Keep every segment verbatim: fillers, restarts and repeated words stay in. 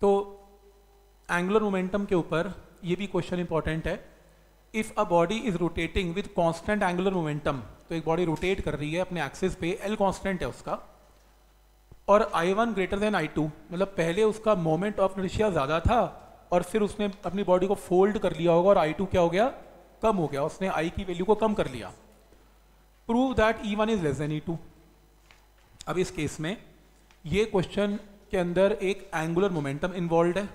तो angular momentum के ऊपर ये भी क्वेश्चन इंपॉर्टेंट है। If a body is rotating with constant angular momentum, तो एक बॉडी रोटेट कर रही है अपने एक्सिस पे, एल कांस्टेंट है उसका, और I one greater than I two, मतलब पहले उसका मोमेंट ऑफ इनर्शिया ज़्यादा था और फिर उसने अपनी बॉडी को फोल्ड कर लिया होगा और आई टू क्या हो गया, कम हो गया, उसने आई की वैल्यू को कम कर लिया। Prove that E one is less than E two. अब इस केस में ये क्वेश्चन के अंदर एक एंगुलर मोमेंटम इन्वॉल्व है,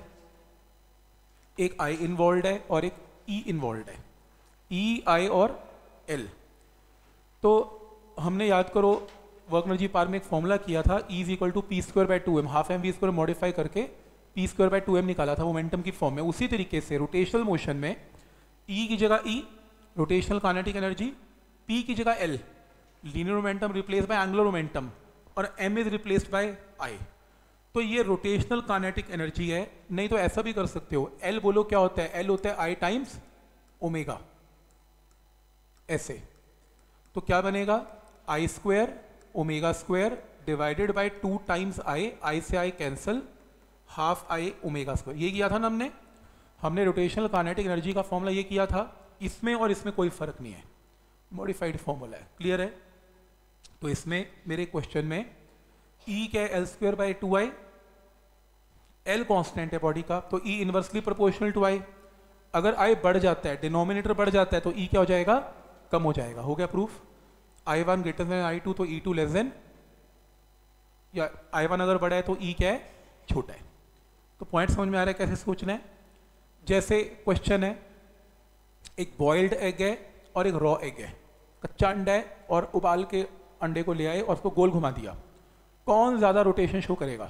एक आई इन्वॉल्व है और एक ई इन्वॉल्व है, ई आई और एल। तो हमने याद करो वर्क एनर्जी पावर में एक फॉर्मूला किया था, E is equal to P square by two M, half M V square modify करके P square by two M निकाला था मोमेंटम की फॉर्म में। उसी तरीके से रोटेशनल मोशन में ई की जगह E rotational kinetic energy, P की जगह L linear momentum replace by angular momentum, और M is replaced by I. तो ये रोटेशनल काइनेटिक एनर्जी है। नहीं तो ऐसा भी कर सकते हो, एल बोलो क्या होता है, एल होता है आई टाइम्स ओमेगा, ऐसे। तो क्या बनेगा, I square omega square divided by two times I, I से I cancel, half I omega square. ये किया था ना हमने हमने रोटेशनल काइनेटिक एनर्जी का फॉर्मूला ये किया था। इसमें और इसमें कोई फर्क नहीं है, मॉडिफाइड फॉर्मूला है, क्लियर है। तो इसमें मेरे क्वेश्चन में ई क्या है, L square by two I, L constant है बॉडी का, तो E inversely proportional to I. अगर आई बढ़ जाता है, डिनोमिनेटर बढ़ जाता है, तो ई क्या हो जाएगा, कम हो जाएगा। हो गया proof. I one greater than I two, तो ई टू लेस देन, या आई वन अगर बड़ा है तो ई क्या है, छोटा है। तो पॉइंट समझ में आ रहा है कैसे सोचना है। जैसे क्वेश्चन है, एक बॉइल्ड एग है और एक रॉ एग है, कच्चा अंडा है और उबाल के अंडे को ले आए और उसको गोल घुमा दिया, कौन ज़्यादा रोटेशन शो करेगा।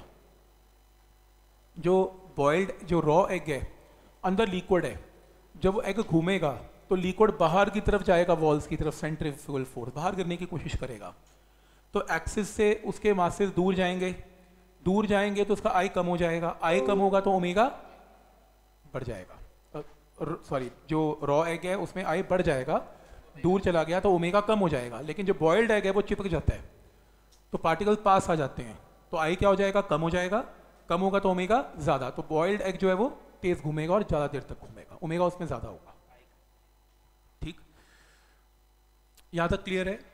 जो बॉइल्ड जो रॉ एग है, अंदर लिक्विड है, जब वो एग घूमेगा तो लिक्विड बाहर की तरफ जाएगा, वॉल्स की तरफ, सेंट्रीफ्यूगल फोर्स बाहर गिरने की कोशिश करेगा। तो एक्सिस से उसके मासेस दूर जाएंगे, दूर जाएंगे तो उसका आई कम हो जाएगा, आई कम होगा तो ओमेगा बढ़ जाएगा। सॉरी, जो रॉ एग है उसमें आई बढ़ जाएगा, दूर चला गया तो ओमेगा कम हो जाएगा। लेकिन जो बॉइल्ड एग है वो चिपक जाता है, तो पार्टिकल पास आ जाते हैं, तो आई क्या हो जाएगा, कम हो जाएगा, कम होगा तो ओमेगा ज़्यादा। तो बॉइल्ड एग जो है वो तेज घूमेगा और ज़्यादा देर तक घूमेगा, ओमेगा उसमें ज़्यादा होगा। ठीक, यहाँ तक क्लियर है।